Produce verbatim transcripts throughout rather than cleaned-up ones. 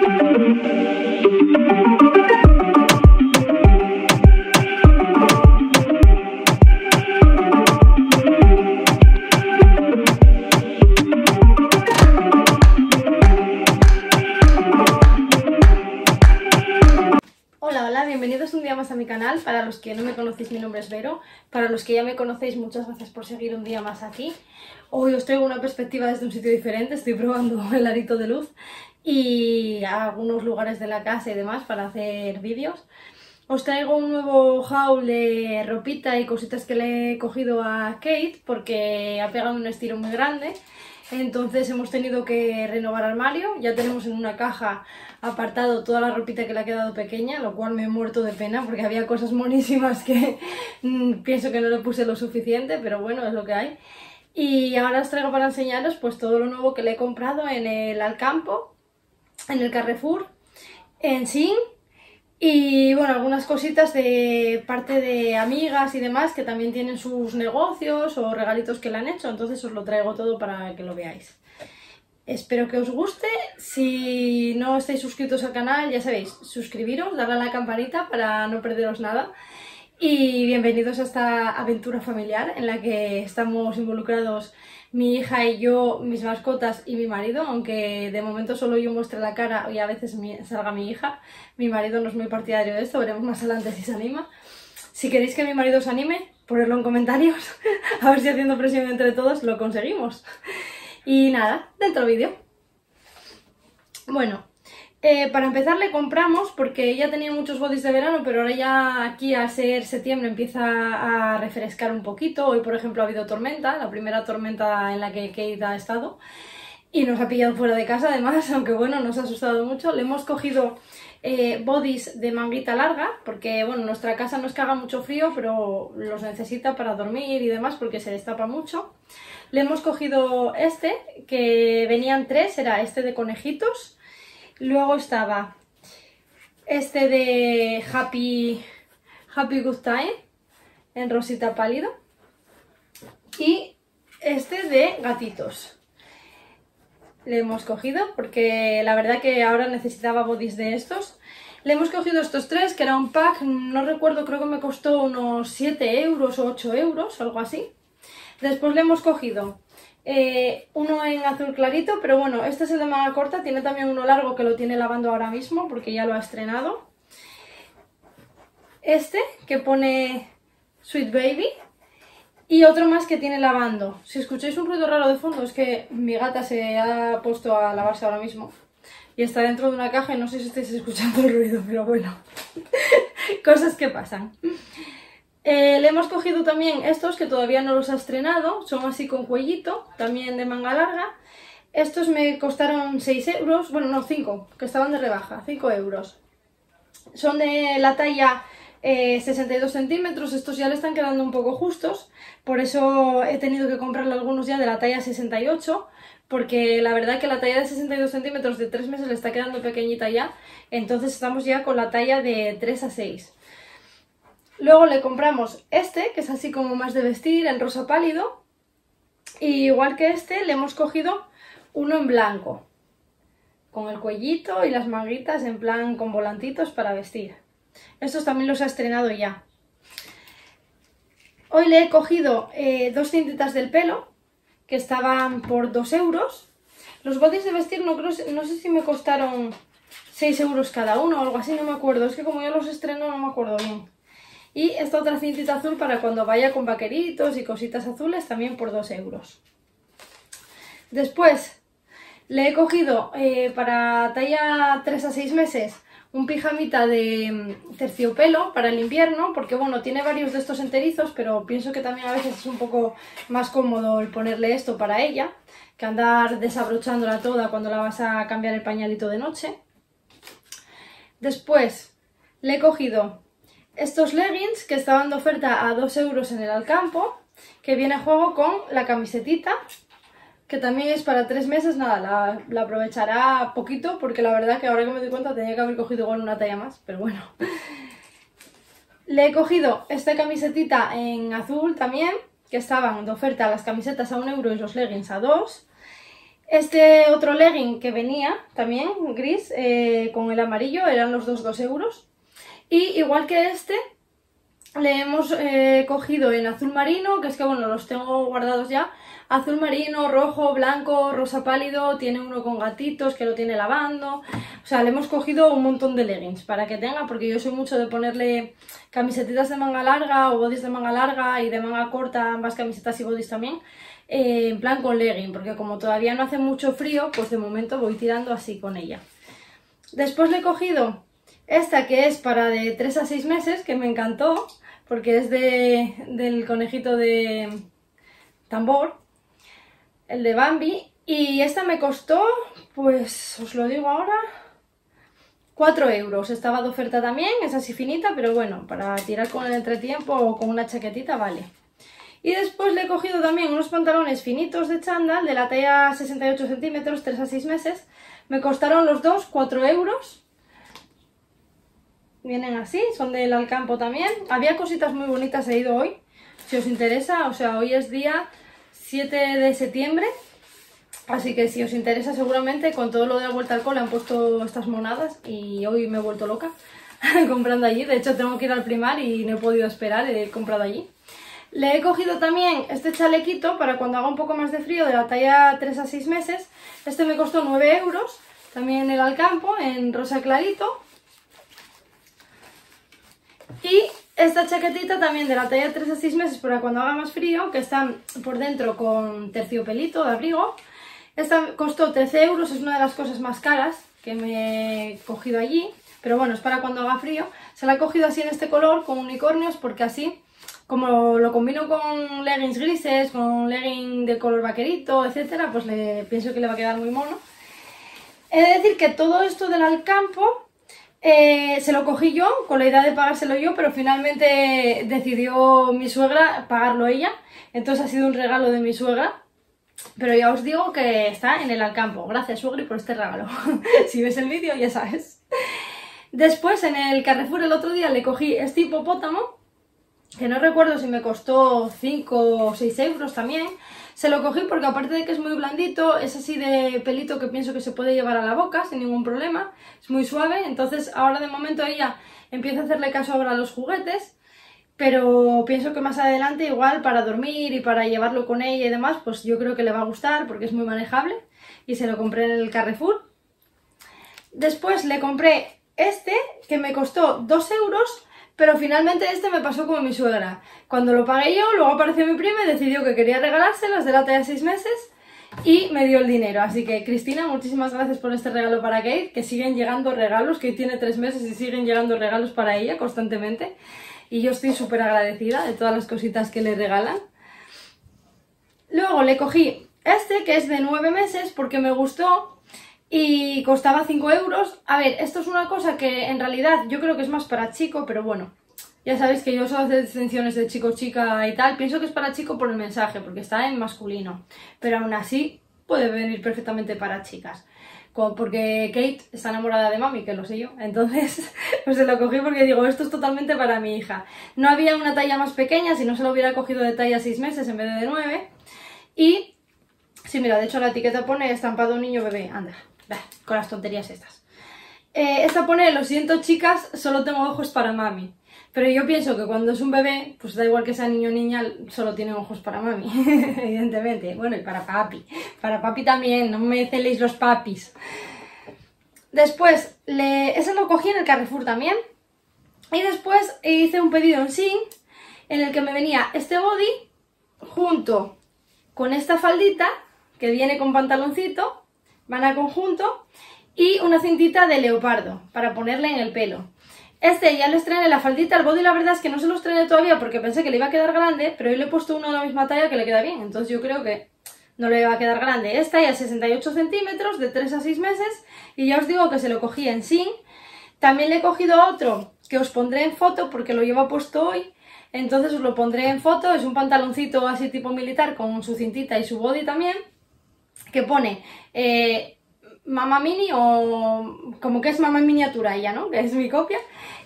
Bienvenidos un día más a mi canal. Para los que no me conocéis, mi nombre es Vero. Para los que ya me conocéis, muchas gracias por seguir un día más aquí. Hoy os traigo una perspectiva desde un sitio diferente. Estoy probando el arito de luz y algunos lugares de la casa y demás para hacer vídeos. Os traigo un nuevo haul de ropita y cositas que le he cogido a Kate porque ha pegado un estilo muy grande. Entonces hemos tenido que renovar armario. Ya tenemos en una caja apartado toda la ropita que le ha quedado pequeña, lo cual me he muerto de pena porque había cosas monísimas que mmm, pienso que no le puse lo suficiente, pero bueno, es lo que hay. Y ahora os traigo para enseñaros pues todo lo nuevo que le he comprado en el Alcampo, en el Carrefour, en Shein. Y bueno, algunas cositas de parte de amigas y demás que también tienen sus negocios o regalitos que le han hecho, entonces os lo traigo todo para que lo veáis. Espero que os guste. Si no estáis suscritos al canal, ya sabéis, suscribiros, darle a la campanita para no perderos nada. Y bienvenidos a esta aventura familiar en la que estamos involucrados mi hija y yo, mis mascotas y mi marido, aunque de momento solo yo muestre la cara y a veces mi, salga mi hija. Mi marido no es muy partidario de esto, veremos más adelante si se anima. Si queréis que mi marido se anime, ponedlo en comentarios, a ver si haciendo presión entre todos lo conseguimos. Y nada, dentro vídeo. Bueno, eh, para empezar le compramos, porque ella tenía muchos bodys de verano, pero ahora ya aquí al ser septiembre empieza a refrescar un poquito. Hoy por ejemplo ha habido tormenta, la primera tormenta en la que Kate ha estado. Y nos ha pillado fuera de casa además, aunque bueno, nos ha asustado mucho. Le hemos cogido eh, bodys de manguita larga, porque bueno, nuestra casa no es que haga mucho frío, pero los necesita para dormir y demás porque se destapa mucho. Le hemos cogido este, que venían tres, era este de conejitos. Luego estaba este de Happy, Happy Good Time, en rosita pálido. Y este de gatitos. Le hemos cogido porque la verdad que ahora necesitaba bodys de estos. Le hemos cogido estos tres, que era un pack, no recuerdo, creo que me costó unos siete euros o ocho euros, algo así. Después le hemos cogido eh, uno en azul clarito, pero bueno, este es el de manga corta, tiene también uno largo que lo tiene lavando ahora mismo porque ya lo ha estrenado. Este que pone Sweet Baby y otro más que tiene lavando. Si escucháis un ruido raro de fondo es que mi gata se ha puesto a lavarse ahora mismo y está dentro de una caja y no sé si estáis escuchando el ruido, pero bueno, cosas que pasan. Eh, le hemos cogido también estos que todavía no los ha estrenado, son así con cuellito, también de manga larga. Estos me costaron seis euros, bueno no, cinco, que estaban de rebaja, cinco euros. Son de la talla eh, sesenta y dos centímetros, estos ya le están quedando un poco justos, por eso he tenido que comprarle algunos ya de la talla sesenta y ocho, porque la verdad que la talla de sesenta y dos centímetros de tres meses le está quedando pequeñita ya, entonces estamos ya con la talla de tres a seis. Luego le compramos este, que es así como más de vestir, en rosa pálido. Y igual que este, le hemos cogido uno en blanco, con el cuellito y las manguitas en plan con volantitos para vestir. Estos también los ha estrenado ya. Hoy le he cogido eh, dos cintitas del pelo, que estaban por dos euros. Los bodys de vestir no, creo, no sé si me costaron seis euros cada uno o algo así, no me acuerdo. Es que como ya los estreno no me acuerdo bien. Y esta otra cintita azul para cuando vaya con vaqueritos y cositas azules, también por dos euros. Después le he cogido eh, para talla tres a seis meses un pijamita de terciopelo para el invierno, porque bueno, tiene varios de estos enterizos, pero pienso que también a veces es un poco más cómodo el ponerle esto para ella, que andar desabrochándola toda cuando la vas a cambiar el pañalito de noche. Después le he cogido estos leggings que estaban de oferta a dos euros en el Alcampo, que viene a juego con la camisetita, que también es para tres meses. Nada, la, la aprovechará poquito, porque la verdad que ahora que me doy cuenta tenía que haber cogido igual una talla más, pero bueno. Le he cogido esta camisetita en azul también, que estaban de oferta las camisetas a un euro y los leggings a dos. Este otro legging que venía también, gris, eh, con el amarillo, eran los dos dos euros. Y igual que este, le hemos eh, cogido en azul marino, que es que bueno, los tengo guardados ya. Azul marino, rojo, blanco, rosa pálido, tiene uno con gatitos que lo tiene lavando. O sea, le hemos cogido un montón de leggings para que tenga, porque yo soy mucho de ponerle camisetitas de manga larga o bodys de manga larga y de manga corta, ambas camisetas y bodys también. Eh, en plan con legging, porque como todavía no hace mucho frío, pues de momento voy tirando así con ella. Después le he cogido esta que es para de tres a seis meses, que me encantó, porque es de, del conejito de tambor, el de Bambi, y esta me costó, pues os lo digo ahora, cuatro euros. Estaba de oferta también, es así finita, pero bueno, para tirar con el entretiempo o con una chaquetita vale. Y después le he cogido también unos pantalones finitos de chándal de la talla sesenta y ocho centímetros, tres a seis meses. Me costaron los dos cuatro euros. Vienen así, son del Alcampo también. Había cositas muy bonitas, he ido hoy, si os interesa. O sea, hoy es día siete de septiembre. Así que si os interesa, seguramente con todo lo de la vuelta al cole han puesto estas monadas. Y hoy me he vuelto loca comprando allí. De hecho, tengo que ir al Primar y no he podido esperar, he comprado allí. Le he cogido también este chalequito para cuando haga un poco más de frío, de la talla tres a seis meses. Este me costó nueve euros, también en el Alcampo, en rosa clarito. Y esta chaquetita también de la talla tres a seis meses para cuando haga más frío, que está por dentro con terciopelito de abrigo. Esta costó trece euros, es una de las cosas más caras que me he cogido allí. Pero bueno, es para cuando haga frío. Se la he cogido así en este color, con unicornios, porque así, como lo combino con leggings grises, con legging de color vaquerito, etcétera, pues le, pienso que le va a quedar muy mono. He de decir que todo esto del Alcampo eh, se lo cogí yo, con la idea de pagárselo yo, pero finalmente decidió mi suegra pagarlo ella. Entonces ha sido un regalo de mi suegra. Pero ya os digo que está en el Alcampo. Gracias, suegri, por este regalo. Si ves el vídeo ya sabes. Después en el Carrefour el otro día le cogí este hipopótamo, que no recuerdo si me costó cinco o seis euros también. Se lo cogí porque aparte de que es muy blandito, es así de pelito que pienso que se puede llevar a la boca sin ningún problema. Es muy suave, entonces ahora de momento ella empieza a hacerle caso ahora a los juguetes. Pero pienso que más adelante igual para dormir y para llevarlo con ella y demás, pues yo creo que le va a gustar porque es muy manejable. Y se lo compré en el Carrefour. Después le compré este, que me costó dos euros. Pero finalmente este me pasó como mi suegra. Cuando lo pagué yo, luego apareció mi prima y decidió que quería regalárselos de la talla seis meses y me dio el dinero. Así que, Cristina, muchísimas gracias por este regalo para Kate, que siguen llegando regalos, que tiene tres meses y siguen llegando regalos para ella constantemente. Y yo estoy súper agradecida de todas las cositas que le regalan. Luego le cogí este, que es de nueve meses, porque me gustó y costaba cinco euros. A ver, esto es una cosa que en realidad yo creo que es más para chico, pero bueno, ya sabéis que yo solo hago distinciones de chico-chica y tal. Pienso que es para chico por el mensaje, porque está en masculino, pero aún así puede venir perfectamente para chicas. Porque Kate está enamorada de mami, que lo sé yo, entonces pues se lo cogí porque digo, esto es totalmente para mi hija. No había una talla más pequeña, si no se lo hubiera cogido de talla seis meses en vez de de nueve. Y, sí, mira, de hecho la etiqueta pone estampado niño bebé, anda. Bah, con las tonterías estas. Eh, esta pone, lo siento chicas, solo tengo ojos para mami. Pero yo pienso que cuando es un bebé, pues da igual que sea niño o niña, solo tienen ojos para mami, evidentemente. Bueno, y para papi. Para papi también, no me celéis los papis. Después, le... ese lo cogí en el Carrefour también. Y después hice un pedido en Shein, en el que me venía este body, junto con esta faldita, que viene con pantaloncito, van a conjunto, y una cintita de leopardo para ponerle en el pelo. Este ya lo estrené, la faldita, el body la verdad es que no se lo estrené todavía porque pensé que le iba a quedar grande, pero hoy le he puesto uno de la misma talla que le queda bien, entonces yo creo que no le va a quedar grande. Esta ya es sesenta y ocho centímetros, de tres a seis meses, y ya os digo que se lo cogí en Shein. También le he cogido otro que os pondré en foto porque lo llevo puesto hoy, entonces os lo pondré en foto. Es un pantaloncito así tipo militar con su cintita y su body también, que pone eh, Mamá Mini, o como que es Mamá en miniatura ella, ¿no? Que es mi copia.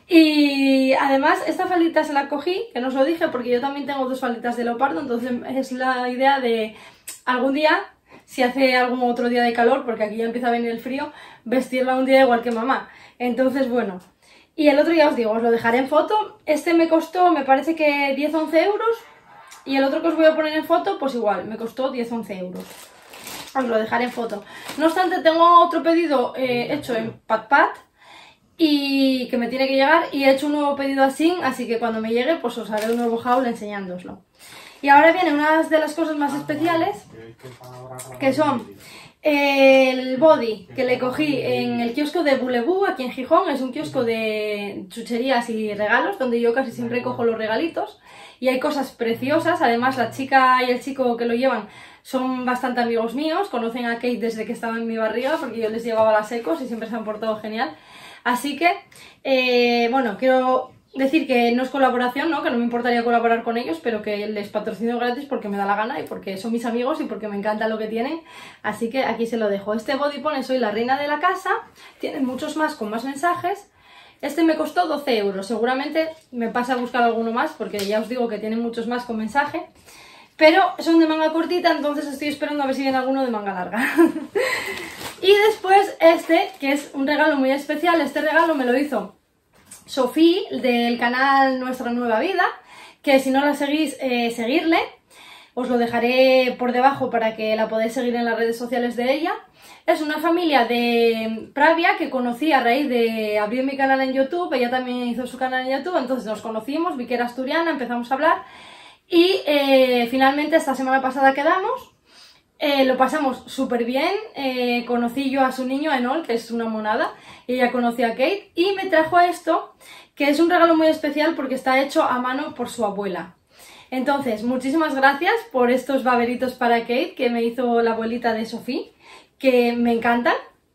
Y además esta faldita se la cogí, que no os lo dije, porque yo también tengo dos falditas de leopardo, entonces es la idea de algún día, si hace algún otro día de calor, porque aquí ya empieza a venir el frío, vestirla un día igual que mamá. Entonces, bueno. Y el otro ya os digo, os lo dejaré en foto. Este me costó, me parece que diez a once euros. Y el otro que os voy a poner en foto, pues igual, me costó diez a once euros. Os lo dejaré en foto. No obstante, tengo otro pedido eh, hecho en Patpat y que me tiene que llegar, y he hecho un nuevo pedido así, así que cuando me llegue pues os haré un nuevo haul enseñándoslo. Y ahora viene una de las cosas más especiales, que son el body que le cogí en el kiosco de Bulebú aquí en Gijón. Es un kiosco de chucherías y regalos donde yo casi siempre cojo los regalitos y hay cosas preciosas. Además, la chica y el chico que lo llevan son bastante amigos míos, conocen a Kate desde que estaba en mi barriga porque yo les llevaba las ecos y siempre se han portado genial. Así que, eh, bueno, quiero decir que no es colaboración, ¿no? Que no me importaría colaborar con ellos, pero que les patrocino gratis porque me da la gana y porque son mis amigos y porque me encanta lo que tienen. Así que aquí se lo dejo. Este body pone soy la reina de la casa, tiene muchos más con más mensajes. Este me costó doce euros, seguramente me pasa a buscar alguno más porque ya os digo que tiene muchos más con mensaje. Pero son de manga cortita, entonces estoy esperando a ver si viene alguno de manga larga. Y después este, que es un regalo muy especial. Este regalo me lo hizo Sofía, del canal Nuestra Nueva Vida, que si no la seguís, eh, seguirle. Os lo dejaré por debajo para que la podáis seguir en las redes sociales de ella. Es una familia de Pravia que conocí a raíz de abrir mi canal en YouTube. Ella también hizo su canal en YouTube, entonces nos conocimos, vi que era asturiana, empezamos a hablar. Y eh, finalmente esta semana pasada quedamos, eh, lo pasamos súper bien, eh, conocí yo a su niño, a Enol, que es una monada, y ella conoció a Kate, y me trajo esto, que es un regalo muy especial porque está hecho a mano por su abuela. Entonces, muchísimas gracias por estos baberitos para Kate, que me hizo la abuelita de Sofía, que me encantan,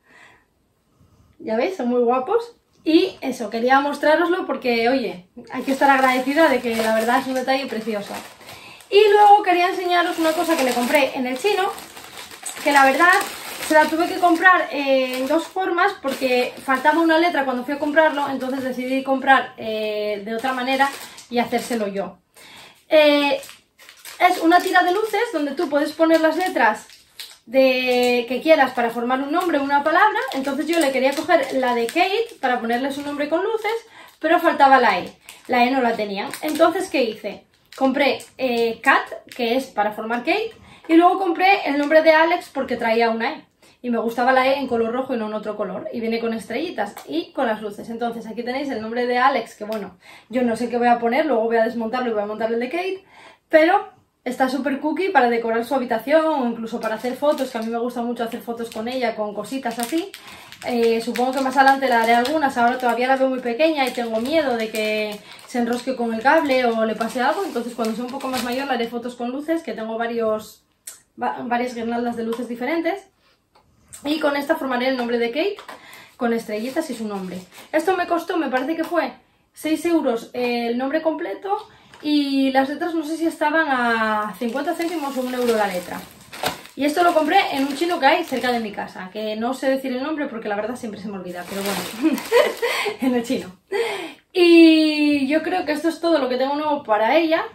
ya veis, son muy guapos. Y eso, quería mostrároslo porque, oye, hay que estar agradecida de que la verdad es un detalle precioso. Y luego quería enseñaros una cosa que le compré en el chino, que la verdad se la tuve que comprar en dos formas porque faltaba una letra cuando fui a comprarlo, entonces decidí comprar eh, de otra manera y hacérselo yo. Eh, es una tira de luces donde tú puedes poner las letras de que quieras para formar un nombre o una palabra. Entonces yo le quería coger la de Kate para ponerle su nombre con luces, pero faltaba la E, la E no la tenía. Entonces, ¿qué hice? Compré eh, Cat, que es para formar Kate, y luego compré el nombre de Alex porque traía una E y me gustaba la E en color rojo y no en otro color, y viene con estrellitas y con las luces. Entonces aquí tenéis el nombre de Alex, que bueno, yo no sé qué voy a poner, luego voy a desmontarlo y voy a montar el de Kate, pero está súper cookie para decorar su habitación o incluso para hacer fotos, que a mí me gusta mucho hacer fotos con ella, con cositas así. Eh, supongo que más adelante le haré algunas, ahora todavía la veo muy pequeña y tengo miedo de que se enrosque con el cable o le pase algo, entonces cuando sea un poco más mayor le haré fotos con luces, que tengo varios, va, varias guirnaldas de luces diferentes. Y con esta formaré el nombre de Kate, con estrellitas y su nombre. Esto me costó, me parece que fue seis euros el nombre completo. Y las letras no sé si estaban a cincuenta céntimos o un euro la letra. Y esto lo compré en un chino que hay cerca de mi casa, que no sé decir el nombre porque la verdad siempre se me olvida, pero bueno, en el chino. Y yo creo que esto es todo lo que tengo nuevo para ella.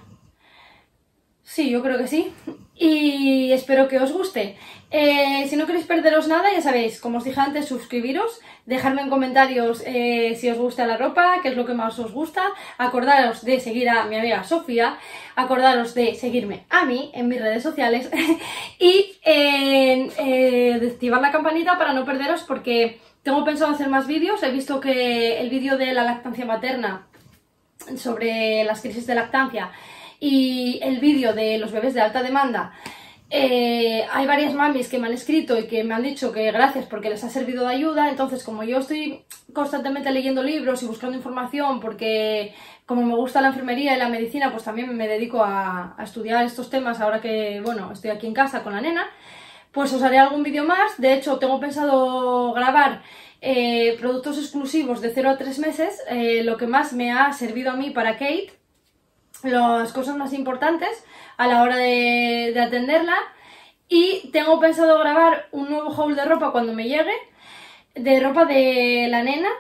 Sí, yo creo que sí. Y espero que os guste. Eh, si no queréis perderos nada, ya sabéis, como os dije antes, suscribiros, dejadme en comentarios eh, si os gusta la ropa, qué es lo que más os gusta, acordaros de seguir a mi amiga Sofía, acordaros de seguirme a mí en mis redes sociales y eh, eh, de activar la campanita para no perderos, porque tengo pensado hacer más vídeos. He visto que el vídeo de la lactancia materna, sobre las crisis de lactancia, y el vídeo de los bebés de alta demanda, eh, hay varias mamis que me han escrito y que me han dicho que gracias porque les ha servido de ayuda. Entonces, como yo estoy constantemente leyendo libros y buscando información, porque como me gusta la enfermería y la medicina, pues también me dedico a, a estudiar estos temas ahora que, bueno, estoy aquí en casa con la nena, pues os haré algún vídeo más. De hecho, tengo pensado grabar eh, productos exclusivos de cero a tres meses, eh, lo que más me ha servido a mí para Kate, las cosas más importantes a la hora de, de atenderla. Y tengo pensado grabar un nuevo haul de ropa cuando me llegue, de ropa de la nena,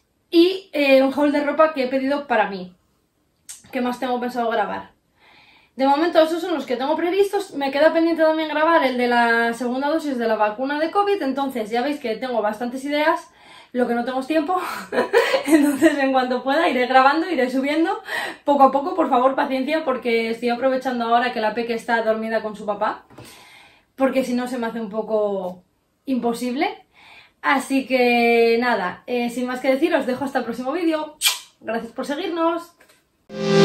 y eh, un haul de ropa que he pedido para mí. ¿Qué más tengo pensado grabar? De momento esos son los que tengo previstos. Me queda pendiente también grabar el de la segunda dosis de la vacuna de COVID, entonces ya veis que tengo bastantes ideas, lo que no tengo es tiempo. Entonces en cuanto pueda iré grabando, iré subiendo poco a poco, por favor paciencia, porque estoy aprovechando ahora que la peque está dormida con su papá, porque si no se me hace un poco imposible. Así que nada, eh, sin más que decir, os dejo hasta el próximo vídeo. Gracias por seguirnos.